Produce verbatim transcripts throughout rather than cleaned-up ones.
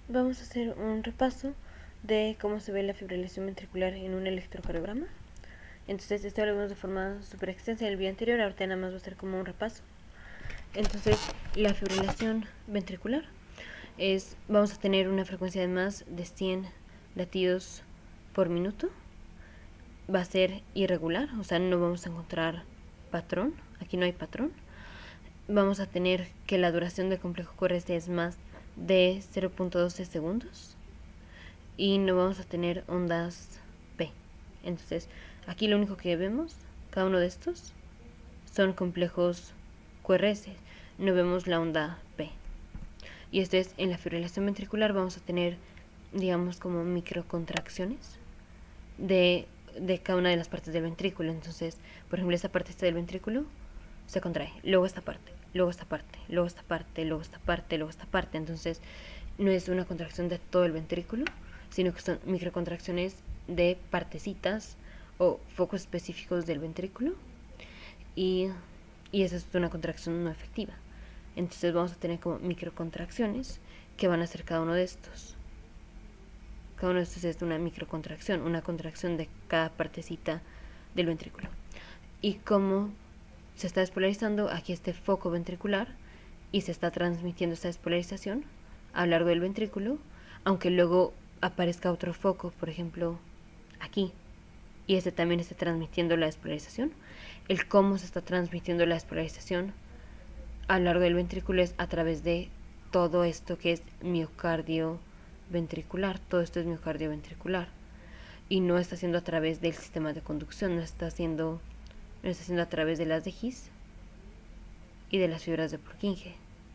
Vamos a hacer un repaso de cómo se ve la fibrilación ventricular en un electrocardiograma. Entonces, esto lo vimos de forma súper extensa en el video anterior, ahorita nada más va a ser como un repaso. Entonces, la fibrilación ventricular es, vamos a tener una frecuencia de más de cien latidos por minuto. Va a ser irregular, o sea, no vamos a encontrar patrón, aquí no hay patrón. Vamos a tener que la duración del complejo Q R S es más de cero punto doce segundos y no vamos a tener ondas P. Entonces, aquí lo único que vemos, cada uno de estos, son complejos Q R S, no vemos la onda P. Y esto es, en la fibrilación ventricular vamos a tener, digamos, como microcontracciones de, de cada una de las partes del ventrículo. Entonces, por ejemplo, esta parte esta del ventrículo se contrae, luego esta parte, luego esta parte, luego esta parte, luego esta parte, luego esta parte. Entonces, no es una contracción de todo el ventrículo, sino que son microcontracciones de partecitas o focos específicos del ventrículo, y, y esa es una contracción no efectiva. Entonces vamos a tener como microcontracciones que van a ser cada uno de estos. Cada uno de estos es una microcontracción, una contracción de cada partecita del ventrículo. Y como se está despolarizando aquí este foco ventricular y se está transmitiendo esta despolarización a lo largo del ventrículo, aunque luego aparezca otro foco, por ejemplo, aquí, y este también está transmitiendo la despolarización, el cómo se está transmitiendo la despolarización a lo largo del ventrículo es a través de todo esto que es miocardio ventricular. Todo esto es miocardio ventricular y no está siendo a través del sistema de conducción, no está siendo, no está siendo a través de las de His y de las fibras de Purkinje.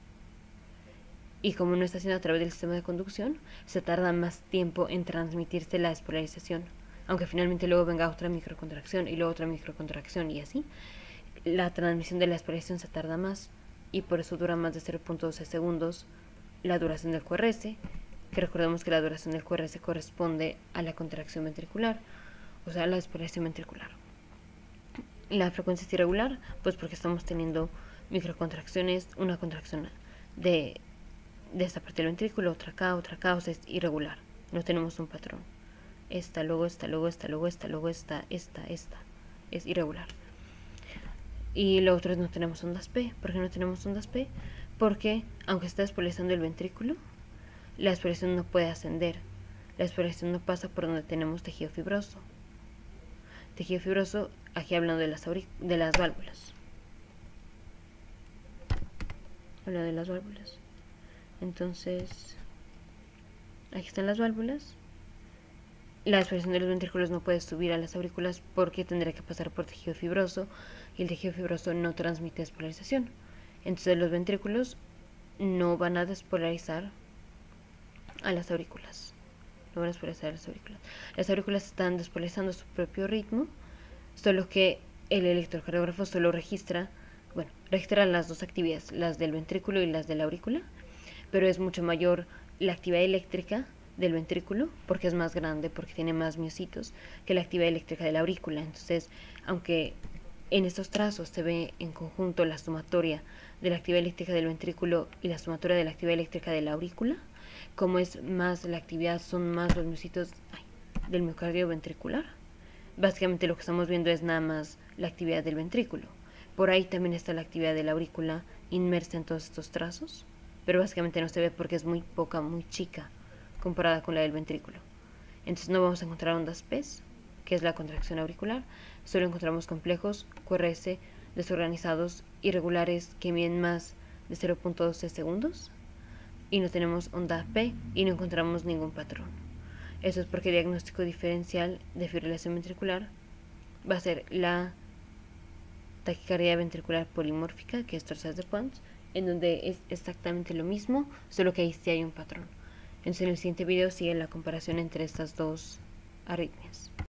Y como no está siendo a través del sistema de conducción, se tarda más tiempo en transmitirse la despolarización, aunque finalmente luego venga otra microcontracción y luego otra microcontracción y así. La transmisión de la despolarización se tarda más y por eso dura más de cero punto doce segundos la duración del Q R S, que recordemos que la duración del Q R S corresponde a la contracción ventricular, o sea, a la despolarización ventricular. La frecuencia es irregular, pues porque estamos teniendo microcontracciones, una contracción de, de esta parte del ventrículo, otra acá, otra acá, o sea, es irregular, no tenemos un patrón. Esta, luego esta, luego esta, luego esta, luego esta, esta, esta, es irregular. Y lo otro es no tenemos ondas P. ¿Por qué no tenemos ondas P? Porque aunque está despolarizando el ventrículo, la despolarización no puede ascender. La despolarización no pasa por donde tenemos tejido fibroso. Tejido fibroso, aquí hablando de las, de las válvulas. Hablando de las válvulas. Entonces, aquí están las válvulas. La despolarización de los ventrículos no puede subir a las aurículas porque tendría que pasar por tejido fibroso y el tejido fibroso no transmite despolarización. Entonces los ventrículos no van a despolarizar a las aurículas. No van a despolarizar a las aurículas. Las aurículas están despolarizando a su propio ritmo, solo que el electrocardiógrafo solo registra, bueno, registra las dos actividades, las del ventrículo y las de la aurícula, pero es mucho mayor la actividad eléctrica del ventrículo porque es más grande, porque tiene más miocitos que la actividad eléctrica de la aurícula. Entonces, aunque en estos trazos se ve en conjunto la sumatoria de la actividad eléctrica del ventrículo y la sumatoria de la actividad eléctrica de la aurícula, como es más la actividad, son más los miocitos ay, del miocardio ventricular, básicamente lo que estamos viendo es nada más la actividad del ventrículo. Por ahí también está la actividad de la aurícula inmersa en todos estos trazos, pero básicamente no se ve porque es muy poca, muy chica comparada con la del ventrículo. Entonces no vamos a encontrar ondas P, que es la contracción auricular, solo encontramos complejos Q R S desorganizados, irregulares, que miden más de cero punto doce segundos, y no tenemos onda P y no encontramos ningún patrón. Eso es porque el diagnóstico diferencial de fibrilación ventricular va a ser la taquicardia ventricular polimórfica, que es Torsades de Pons, en donde es exactamente lo mismo, solo que ahí sí hay un patrón. Entonces en el siguiente video sigue la comparación entre estas dos arritmias.